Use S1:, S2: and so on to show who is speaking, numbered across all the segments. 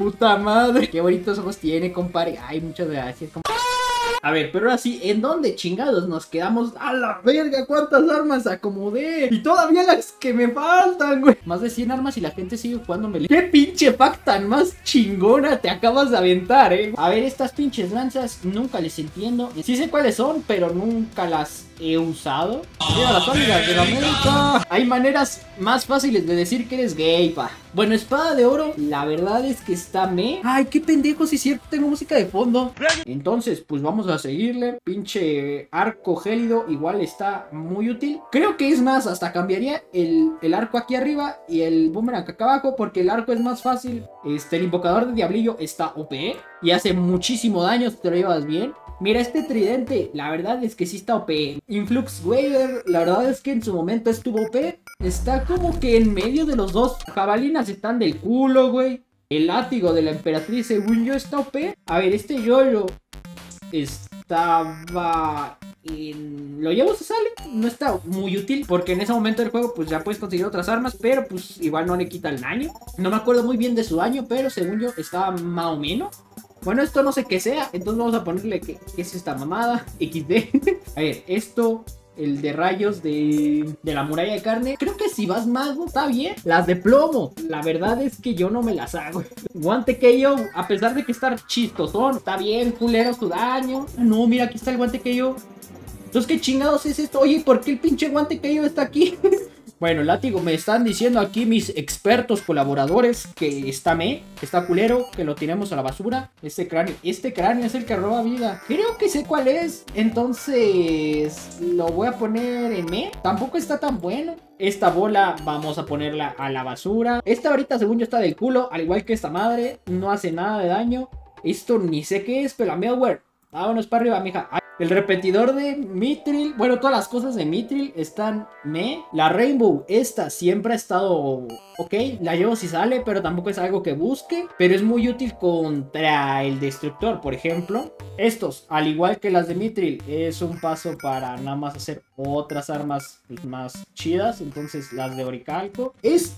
S1: puta madre. Qué bonitos ojos tiene, compadre. Ay, muchas gracias, compadre. A ver, pero ahora sí, ¿en dónde chingados nos quedamos? ¡A la verga! ¿Cuántas armas acomodé? Y todavía las que me faltan, güey. Más de 100 armas y la gente sigue jugando melee. ¡Qué pinche pack tan más chingona te acabas de aventar, A ver, estas pinches lanzas nunca les entiendo. Sí sé cuáles son, pero nunca las he usado. Mira las sólidas de la América. Hay maneras más fáciles de decir que eres gay, pa. Bueno, espada de oro, la verdad es que está me. Ay, qué pendejo, si es cierto, tengo música de fondo. Entonces, pues vamos a seguirle. Pinche arco gélido, igual está muy útil. Creo que es más, hasta cambiaría el arco aquí arriba y el boomerang acá abajo, porque el arco es más fácil. El invocador de diablillo está OP y hace muchísimo daño si te lo llevas bien. Mira, este tridente, la verdad es que sí está OP. Influx Waver, la verdad es que en su momento estuvo OP. Está como que en medio de los dos. Jabalinas están del culo, güey. El látigo de la emperatriz, según yo, está OP. A ver, este yo-yo estaba en... Lo llevo, se sale. No está muy útil porque en ese momento del juego pues ya puedes conseguir otras armas, pero pues igual no le quita el daño. No me acuerdo muy bien de su daño, pero según yo estaba más o menos. Bueno, esto no sé qué sea, entonces vamos a ponerle que es esta mamada, XD. A ver, esto, el de rayos de la muralla de carne. Creo que si vas mago, está bien. Las de plomo, la verdad es que yo no me las hago. Guante KO, a pesar de que estar chistosón, está bien, culero su daño. No, mira, aquí está el guante KO. Entonces, ¿qué chingados es esto? Oye, ¿por qué el pinche guante KO está aquí? Bueno, látigo, me están diciendo aquí mis expertos colaboradores que está culero, que lo tiremos a la basura. Este cráneo es el que roba vida. Creo que sé cuál es, entonces lo voy a poner en me. Tampoco está tan bueno. Esta bola vamos a ponerla a la basura. Esta ahorita según yo está del culo, al igual que esta madre, no hace nada de daño. Esto ni sé qué es, pero la Melware. Vámonos para arriba, mija. El repetidor de Mithril, bueno, todas las cosas de Mithril están me. La Rainbow, esta siempre ha estado ok, la llevo si sale, pero tampoco es algo que busque. Pero es muy útil contra el Destructor, por ejemplo. Estos, al igual que las de Mithril, es un paso para nada más hacer otras armas pues, más chidas. Entonces las de Oricalco.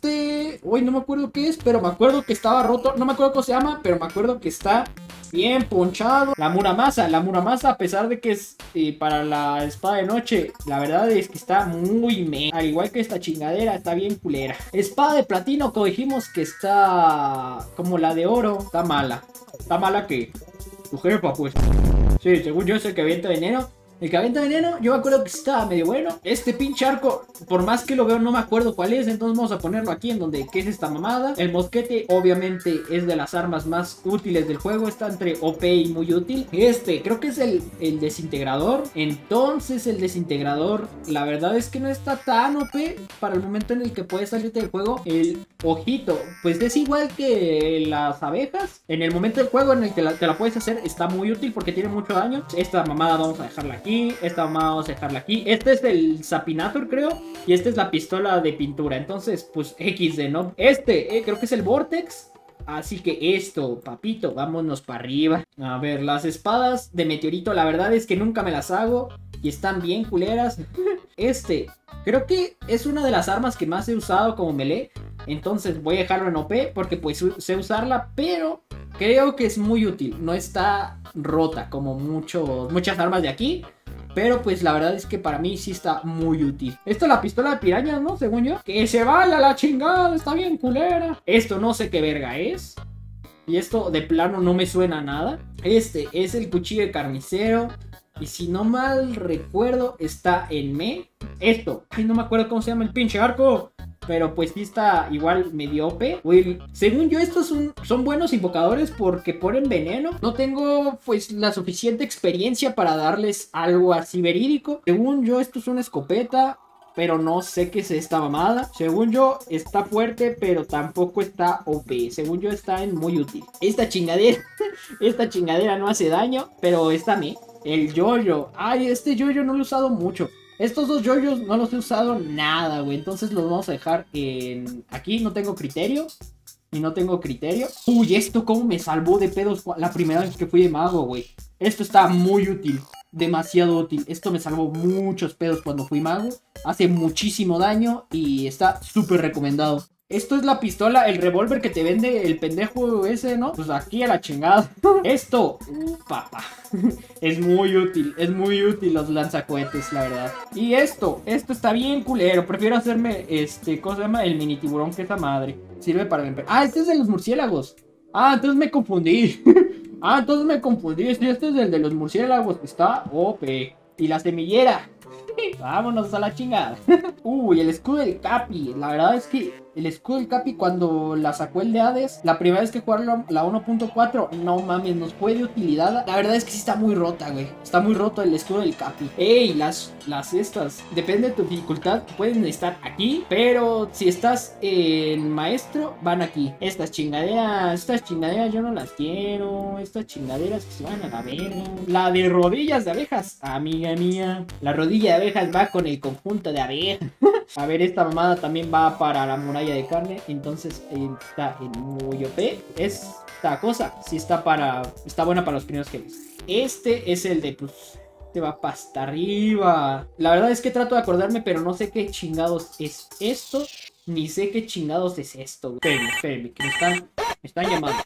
S1: Uy, no me acuerdo qué es, pero me acuerdo que estaba roto. No me acuerdo cómo se llama, pero me acuerdo que está bien ponchado. La Muramasa, a pesar de que es para la espada de noche, la verdad es que está muy me. Al igual que esta chingadera, está bien culera. Espada de platino, como dijimos que está como la de oro, está mala. Está mala que tu jefa, pues. Sí, según yo es el que avienta veneno. El que avienta veneno, yo me acuerdo que estaba medio bueno. Este pinche arco, por más que lo veo, no me acuerdo cuál es. Entonces vamos a ponerlo aquí en donde, ¿qué es esta mamada? El mosquete, obviamente, es de las armas más útiles del juego. Está entre OP y muy útil. Creo que es el desintegrador. Entonces el desintegrador, la verdad es que no está tan OP para el momento en el que puedes salirte del juego. El ojito, pues es igual que las abejas. En el momento del juego en el que te la puedes hacer, está muy útil porque tiene mucho daño. Esta mamada vamos a dejarla aquí. Esta vamos a dejarla aquí. Este es el Sapinator, creo. Y esta es la pistola de pintura. Entonces, pues XD, ¿no? Creo que es el Vortex. Así que esto, papito, vámonos para arriba. A ver, las espadas de meteorito, la verdad es que nunca me las hago. Y están bien culeras. Creo que es una de las armas que más he usado como melee. Entonces voy a dejarlo en OP porque pues sé usarla, pero creo que es muy útil. No está rota como muchas armas de aquí. Pero pues la verdad es que para mí sí está muy útil. Esto es la pistola de pirañas, ¿no? Según yo. Que se vaya la chingada, está bien culera. Esto no sé qué verga es. Y esto de plano no me suena a nada. Este es el cuchillo de carnicero. Y si no mal recuerdo, está en me. Ay, no me acuerdo cómo se llama el pinche arco. Pero pues sí está igual medio OP. Según yo estos son buenos invocadores porque ponen veneno. No tengo pues la suficiente experiencia para darles algo así verídico. Según yo esto es una escopeta, pero no sé qué es esta mamada. Según yo está fuerte, pero tampoco está OP. Según yo está en muy útil. Esta chingadera no hace daño, pero está me. El yo-yo. Ay, este yo-yo no lo he usado mucho. Estos dos yoyos no los he usado nada, güey. Entonces los vamos a dejar en... Aquí no tengo criterio. Y no tengo criterio. Uy, esto cómo me salvó de pedos la primera vez que fui de mago, güey. Esto está muy útil. Demasiado útil. Esto me salvó muchos pedos cuando fui mago. Hace muchísimo daño y está súper recomendado. Esto es la pistola, el revólver que te vende el pendejo ese, ¿no? Pues aquí a la chingada. Esto, papá, es muy útil los lanzacohetes, la verdad. Y esto está bien culero. Prefiero hacerme, ¿cómo se llama? El mini tiburón, que esa madre. Sirve para... Ah, este es de los murciélagos. Ah, entonces me confundí. Sí, este es el de los murciélagos, que está OP. Y la semillera. Vámonos a la chingada. Uy, el escudo del Capi. La verdad es que el escudo del Capi, cuando la sacó el de Hades, la primera vez que jugaron la 1.4, no mames, nos fue de utilidad. La verdad es que sí está muy rota, güey. Está muy roto el escudo del Capi. Ey, las estas, depende de tu dificultad, pueden estar aquí, pero si estás en maestro, van aquí. Estas chingaderas yo no las quiero. Estas chingaderas que se van a la verga. La de rodillas de abejas, amiga mía. La rodilla de abejas va con el conjunto de abejas. A ver, esta mamada también va para la muralla de carne. Entonces está en muy OP. Esta cosa sí está buena para los primeros jefes. Este es el de pues, te va hasta arriba. La verdad es que trato de acordarme, pero no sé qué chingados es esto, ni sé qué chingados es esto. Espérenme, que me están llamando.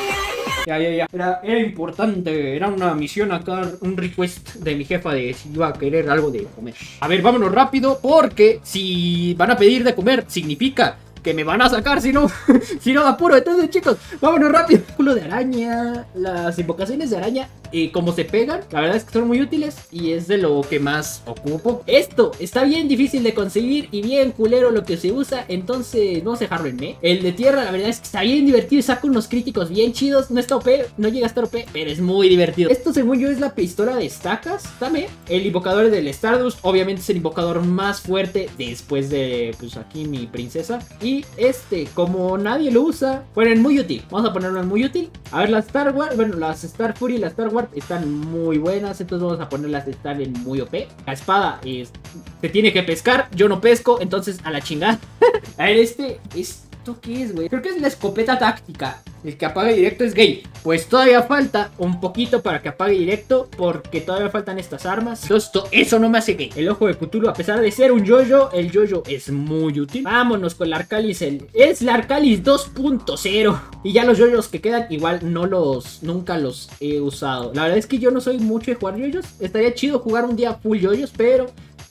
S1: Ya. Era importante, era una misión acá, un request de mi jefa de si iba a querer algo de comer. A ver, vámonos rápido, porque si van a pedir de comer, significa que me van a sacar, si no apuro. Entonces, chicos, vámonos rápido. Culo de araña, las invocaciones de araña, como se pegan, la verdad es que son muy útiles y es de lo que más ocupo. Esto está bien difícil de conseguir y bien culero lo que se usa, entonces vamos a dejarlo en me. El de tierra, la verdad es que está bien divertido y saca unos críticos bien chidos. No está OP, no llega a estar OP, pero es muy divertido. Esto, según yo, es la pistola de estacas también. El invocador del Stardust, obviamente es el invocador más fuerte después de, pues aquí mi princesa. Y como nadie lo usa, bueno, es muy útil. Vamos a ponerlo en muy útil. A ver, las Star Wars, bueno, las Star Fury y las Star Wars están muy buenas, entonces vamos a ponerlas, están en muy OP. La espada se tiene que pescar, yo no pesco, entonces a la chingada. A ver, ¿esto qué es, güey? Creo que es la escopeta táctica. El que apague directo es gay. Pues todavía falta un poquito para que apague directo, porque todavía faltan estas armas. Entonces eso no me hace gay. El ojo de Cthulhu, a pesar de ser un yoyo, el yoyo es muy útil. Vámonos con la Arcalis. Es la Arcalis 2.0. Y ya los yoyos que quedan, igual nunca los he usado. La verdad es que yo no soy mucho de jugar yoyos. Estaría chido jugar un día full yoyos, pero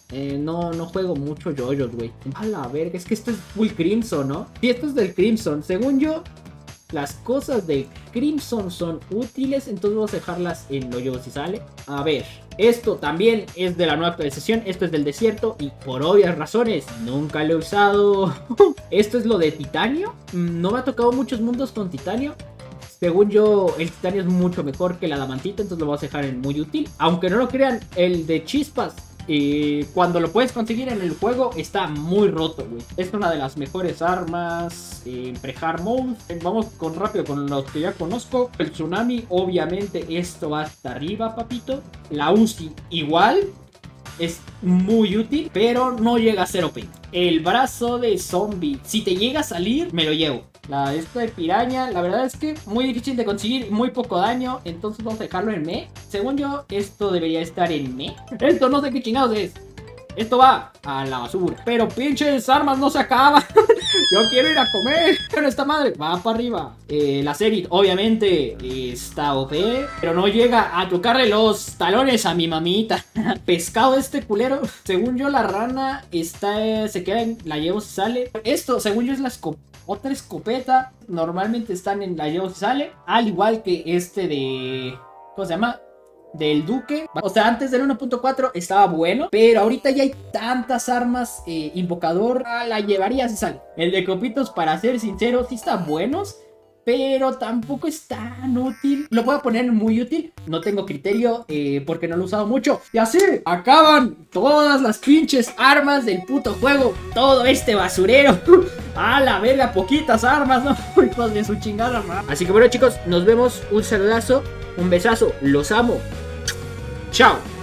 S1: no juego mucho yoyos, güey. A la verga, es que esto es full Crimson, ¿no? Sí, esto es del Crimson. Según yo, las cosas de Crimson son útiles, entonces vamos a dejarlas en lo yo si sale. A ver, esto también es de la nueva actualización. Esto es del desierto y por obvias razones nunca lo he usado. Esto es lo de titanio. No me ha tocado muchos mundos con titanio. Según yo, el titanio es mucho mejor que la adamantita, entonces lo vamos a dejar en muy útil. Aunque no lo crean, el de chispas, cuando lo puedes conseguir en el juego, está muy roto, güey. Es una de las mejores armas en pre-hard mode. Vamos rápido con los que ya conozco. El tsunami, obviamente esto va hasta arriba, papito. La Uzi igual es muy útil, pero no llega a ser OP. El brazo de zombie, si te llega a salir, me lo llevo. Esta de piraña, la verdad es que muy difícil de conseguir, muy poco daño, entonces vamos a dejarlo en me. Según yo, esto debería estar en me. Esto no sé qué chingados es. Esto va a la basura. Pero pinches armas no se acaban. Yo quiero ir a comer. Pero esta madre va para arriba. La serie obviamente está OP, pero no llega a tocarle los talones a mi mamita. Pescado culero. Según yo, la rana se queda en la llevo si sale. Esto, según yo, es la otra escopeta. Normalmente están en la llevo si sale. Al igual que de... ¿cómo se llama? Del Duque. O sea, antes del 1.4 estaba bueno, pero ahorita ya hay tantas armas. Invocador la llevaría si sale. El de copitos, para ser sincero, sí están buenos, pero tampoco es tan útil. Lo puedo poner muy útil, no tengo criterio, porque no lo he usado mucho. Y así acaban todas las pinches armas del puto juego. Todo este basurero. A la verga, poquitas armas, ¿no? Hijos de su chingada, ¿no? Así que bueno, chicos, nos vemos. Un saludazo, un besazo, los amo. Chao.